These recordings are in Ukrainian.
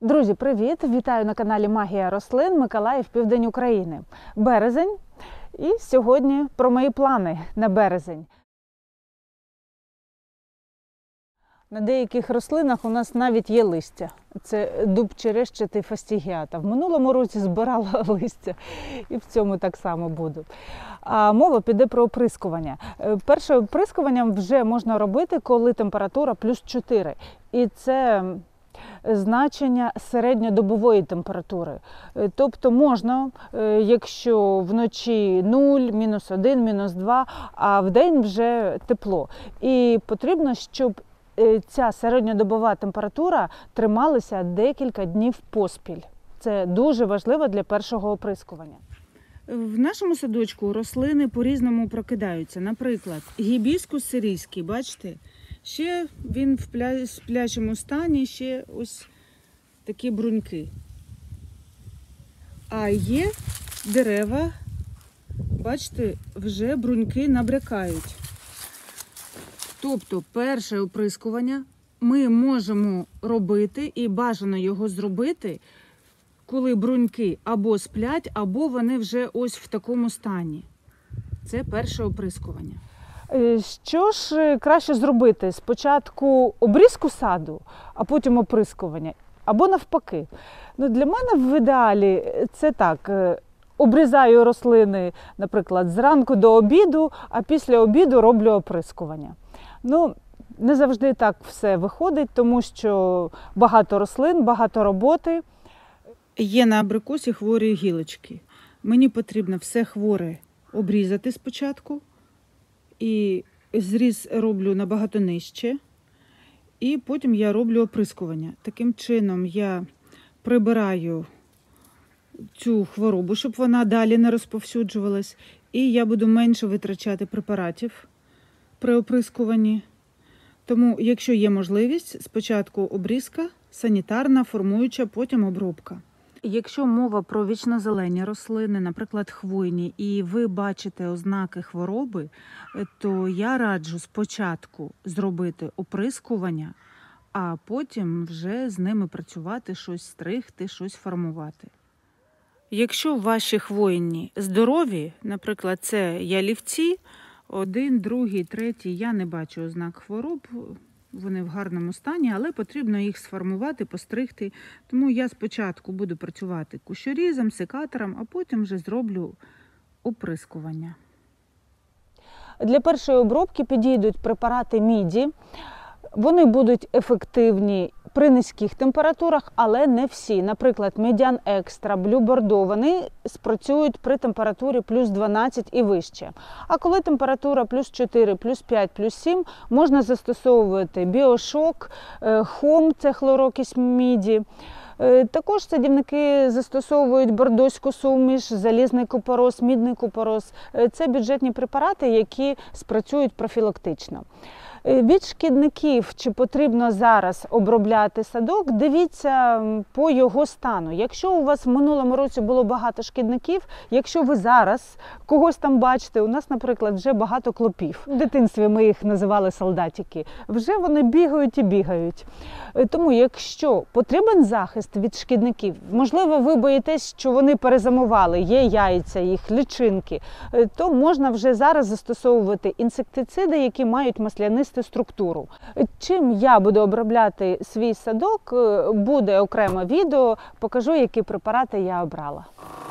Друзі, привіт! Вітаю на каналі Магія рослин, Миколаїв, південь України. Березень. І сьогодні про мої плани на березень. На деяких рослинах у нас навіть є листя. Це дуб черещатий фастігіата. В минулому році збирала листя і в цьому так само буду. А мова піде про оприскування. Перше оприскування вже можна робити, коли температура плюс 4. І це значення середньодобової температури. Тобто можна, якщо вночі 0, мінус 1, мінус 2, а вдень вже тепло. І потрібно, щоб ця середньодобова температура трималася декілька днів поспіль. Це дуже важливо для першого оприскування. В нашому садочку рослини по-різному прокидаються. Наприклад, гібіскус сирійський, бачите? Ще він в сплячому стані, ще ось такі бруньки. А є дерева, бачите, вже бруньки набрякають. Тобто перше оприскування ми можемо робити, і бажано його зробити, коли бруньки або сплять, або вони вже ось в такому стані. Це перше оприскування. Що ж краще зробити? Спочатку обрізку саду, а потім оприскування? Або навпаки? Для мене в ідеалі це так. Обрізаю рослини, наприклад, зранку до обіду, а після обіду роблю оприскування. Не завжди так все виходить, тому що багато рослин, багато роботи. Є на абрикосі хворі гілочки. Мені потрібно все хворе обрізати спочатку. І зріз роблю набагато нижче. І потім я роблю оприскування. Таким чином я прибираю цю хворобу, щоб вона далі не розповсюджувалась. І я буду менше витрачати препаратів при оприскуванні. Тому, якщо є можливість, спочатку обрізка, санітарна, формуюча, потім обробка. Якщо мова про вічнозелені рослини, наприклад, хвойні, і ви бачите ознаки хвороби, то я раджу спочатку зробити оприскування, а потім вже з ними працювати, щось стригти, щось формувати. Якщо ваші хвойні здорові, наприклад, це ялівці, 1, 2, 3, я не бачу ознак хвороб, вони в гарному стані, але потрібно їх сформувати, постригти. Тому я спочатку буду працювати кущорізом, секатором, а потім вже зроблю оприскування. Для першої обробки підійдуть препарати міді. Вони будуть ефективні при низьких температурах, але не всі. Наприклад, Медіан Екстра, Блю Бордо, вони спрацюють при температурі плюс 12 і вище. А коли температура плюс 4, плюс 5, плюс 7, можна застосовувати Біошок, Хом, це хлорокись міді. Також садівники застосовують бордоську суміш, залізний купорос, мідний купорос. Це бюджетні препарати, які спрацюють профілактично. Від шкідників, чи потрібно зараз обробляти садок, дивіться по його стану. Якщо у вас в минулому році було багато шкідників, якщо ви зараз когось там бачите, у нас, наприклад, вже багато клопів. В дитинстві ми їх називали солдатики. Вже вони бігають і бігають. Тому якщо потрібен захист від шкідників, можливо, ви боїтесь, що вони перезимували, є яйця, їх личинки, то можна вже зараз застосовувати інсектициди, які мають маслянисту структуру. Чим я буду обробляти свій садок, буде окреме відео, покажу, які препарати я обрала.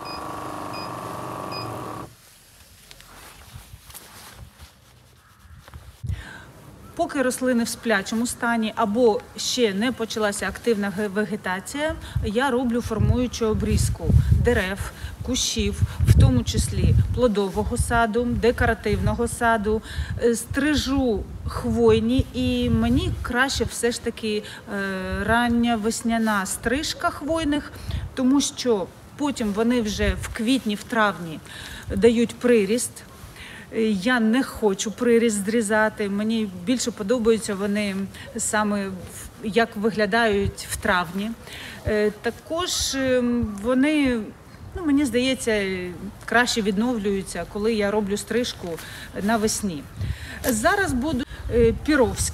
Поки рослини в сплячому стані або ще не почалася активна вегетація, я роблю формуючу обрізку дерев, кущів, в тому числі плодового саду, декоративного саду, стрижу хвойні, і мені краще все ж таки рання весняна стрижка хвойних, тому що потім вони вже в квітні, в травні дають приріст. Я не хочу приріст зрізати, мені більше подобаються вони саме як виглядають в травні. Також вони, мені здається, краще відновлюються, коли я роблю стрижку навесні. Зараз буду піровською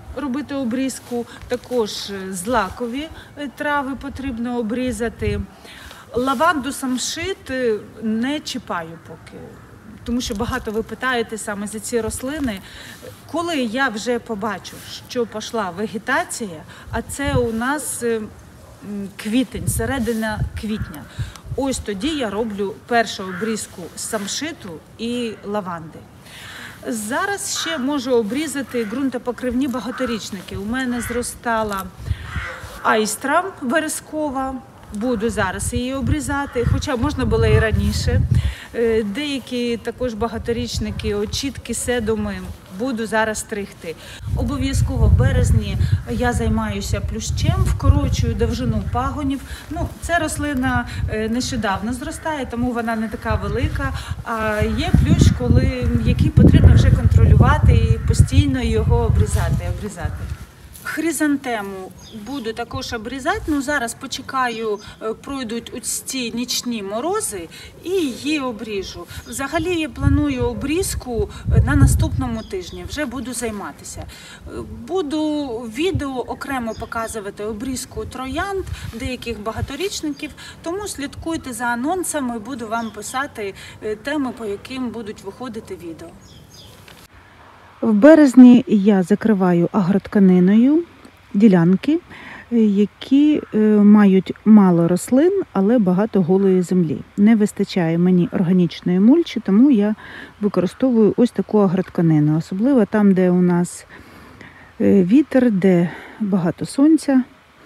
робити обрізку, також злакові трави потрібно обрізати. Лаванду, самшит не чіпаю поки, тому що багато ви питаєте саме за ці рослини. Коли я вже побачу, що пішла вегетація, а це у нас квітень, середина квітня, ось тоді я роблю першу обрізку самшиту і лаванди. Зараз ще можу обрізати ґрунтопокривні багаторічники. У мене зростала айстра верескова, буду зараз її обрізати, хоча можна було і раніше. Деякі також багаторічники, очітки, седуми буду зараз стригти. Обов'язково в березні я займаюся плющем, вкорочую довжину пагонів. Ця рослина нещодавно зростає, тому вона не така велика. А є плющ, який потрібно вже контролювати і постійно його обрізати. Хризантему буду також обрізати, зараз почекаю, пройдуть ось ці нічні морози і її обріжу. Взагалі я планую обрізку на наступному тижні, вже буду займатися. Буду відео окремо показувати обрізку троянд, деяких багаторічників, тому слідкуйте за анонсами, буду вам писати теми, по яким будуть виходити відео. В березні я закриваю агротканиною ділянки, які мають мало рослин, але багато голої землі. Не вистачає мені органічної мульчі, тому я використовую ось таку агротканину. Особливо там, де у нас вітер, де багато сонця.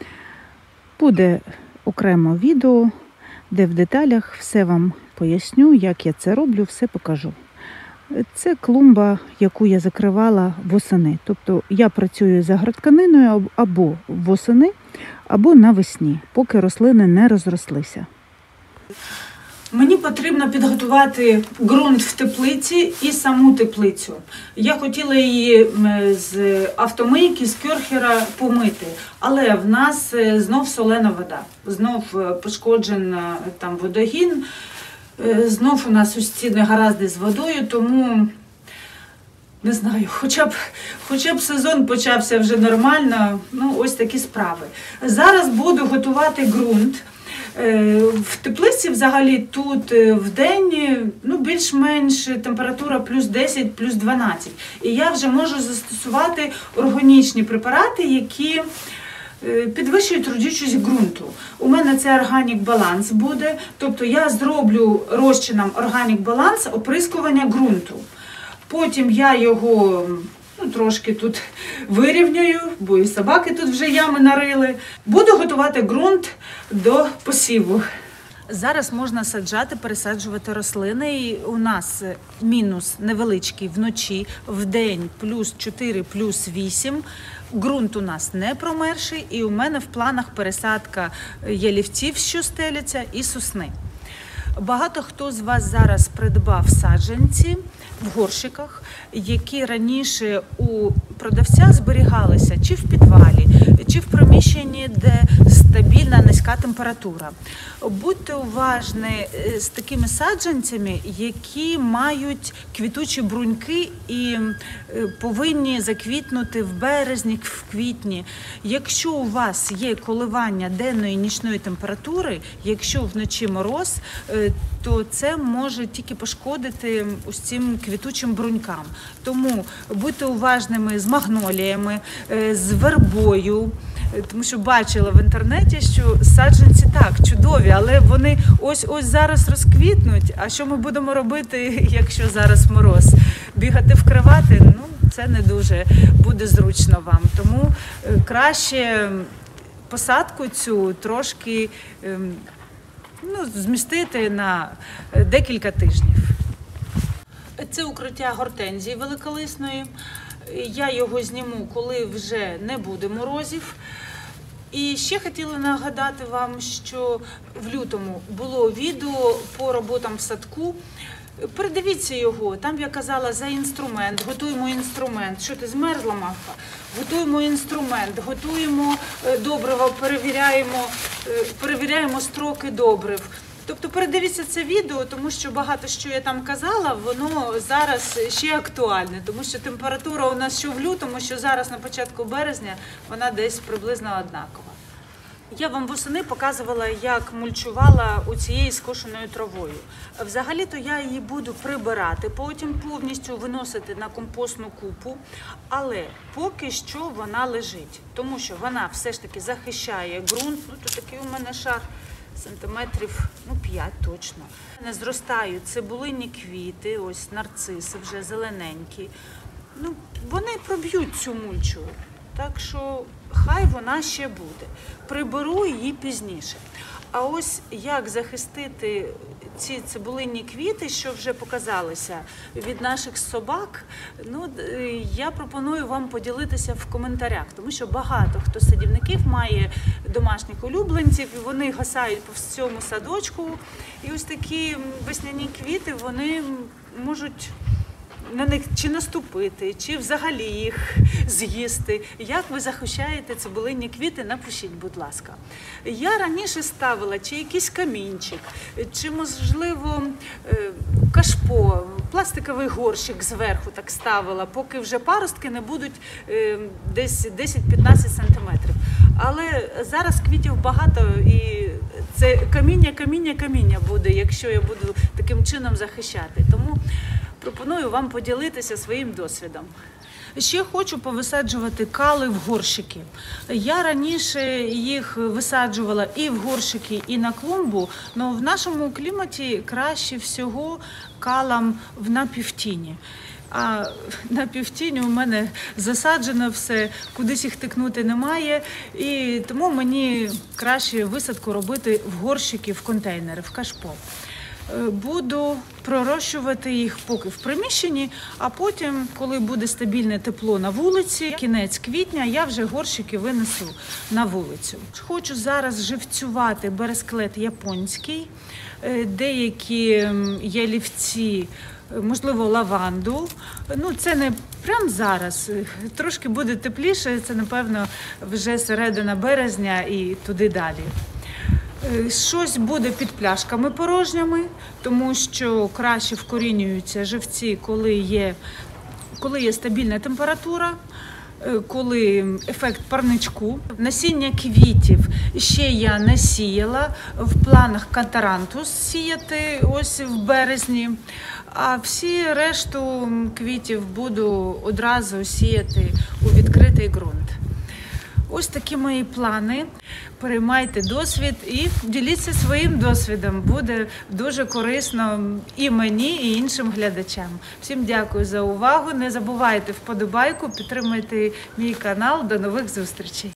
Буде окремо відео, де в деталях все вам поясню, як я це роблю, все покажу. Це клумба, яку я закривала восени. Тобто я працюю з агротканиною або восени, або навесні, поки рослини не розрослися. Мені потрібно підготувати ґрунт в теплиці і саму теплицю. Я хотіла її з автомийки, з кьорхера помити, але в нас знов солена вода, знов пошкоджений там водогін. Знов у нас ось ці негаразди з водою, тому, не знаю, хоча б сезон почався вже нормально, ось такі справи. Зараз буду готувати ґрунт. В теплиці взагалі тут в день більш-менш температура плюс 10, плюс 12. І я вже можу застосувати органічні препарати, які підвищують родючість ґрунту. У мене це Organic Balance буде, тобто я зроблю розчином Organic Balance оприскування ґрунту. Потім я його трошки тут вирівняю, бо і собаки тут вже ями нарили. Буду готувати ґрунт до посіву. Зараз можна пересаджувати рослини. І у нас мінус невеличкий вночі, вдень плюс 4, плюс 8. Ґрунт у нас не промерший, і у мене в планах пересадка ялівців, що стеляться, і сосни. Багато хто з вас зараз придбав саджанці в горщиках, які раніше у продавця зберігалися чи в підвалі, чи в приміщенні, де стабільна низька температура. Будьте уважні з такими саджанцями, які мають квітучі бруньки і повинні заквітнути в березні, в квітні. Якщо у вас є коливання денної і нічної температури, якщо вночі мороз, то це може тільки пошкодити ось цим квітучим брунькам. Тому будьте уважними з магноліями, з вербою, тому що бачила в інтернеті, що саджанці так, чудові, але вони ось зараз розквітнуть. А що ми будемо робити, якщо зараз мороз? Бігати вкривати? Це не дуже буде зручно вам. Тому краще посадку цю трошки змістити на декілька тижнів. Це укриття гортензії великолисної. Я його зніму, коли вже не буде морозів. І ще хотіла нагадати вам, що в лютому було відео по роботам в садку. Передивіться його, там я казала за інструмент, готуємо інструмент. Що ти, змерзла, Мавка? Готуємо інструмент, готуємо добрива, перевіряємо строки добрив. Тобто передивіться це відео, тому що багато що я там казала, воно зараз ще актуальне, тому що температура у нас що в лютому, що зараз на початку березня, вона десь приблизно однакова. Я вам восени показувала, як мульчувала у цією скошеною травою. Взагалі-то я її буду прибирати, потім повністю виносити на компостну купу, але поки що вона лежить, тому що вона все ж таки захищає ґрунт. Ну, тут такий у мене шар сантиметрів 5 точно. Не зростають цибулинні квіти, ось нарциси вже зелененькі. Ну, вони проб'ють цю мульчу. Так що хай вона ще буде. Приберу її пізніше. А ось як захистити ці цибулинні квіти, що вже показалися, від наших собак, я пропоную вам поділитися в коментарях, тому що багато хто з садівників має домашніх улюбленців, і вони гасають по всьому садочку. І ось такі весняні квіти, вони можуть на них чи наступити, чи взагалі їх з'їсти. Як ви захищаєте цибулинні квіти, напишіть, будь ласка. Я раніше ставила чи якийсь камінчик, чи, можливо, кашпо, пластиковий горщик зверху так ставила, поки вже паростки не будуть десь 10-15 сантиметрів. Але зараз квітів багато, і це каміння буде, якщо я буду таким чином захищати. Тому пропоную вам поділитися своїм досвідом. Ще хочу повисаджувати кали в горщики. Я раніше їх висаджувала і в горщики, і на клумбу, але в нашому кліматі краще всього калам в напівтіні. А на півтіні у мене засаджено все, кудись їх тикнути немає, і тому мені краще висадку робити в горщики, в контейнери, в кашпо. Буду пророщувати їх поки в приміщенні, а потім, коли буде стабільне тепло на вулиці, кінець квітня, я вже горщики винесу на вулицю. Хочу зараз живцювати бересклет японський, деякі ялівці, можливо, лаванду. Це не прямо зараз, трошки буде тепліше, це, напевно, вже середина березня і туди далі. Щось буде під пляшками порожніми, тому що краще вкорінюються живці, коли є стабільна температура, коли ефект парничку. Насіння квітів ще я не сіяла, в планах катарантус сіяти ось в березні, а всі решту квітів буду одразу сіяти у відкритий ґрунт. Ось такі мої плани. Переймайте досвід і діліться своїм досвідом. Буде дуже корисно і мені, і іншим глядачам. Всім дякую за увагу. Не забувайте вподобайку, підтримуйте мій канал. До нових зустрічей.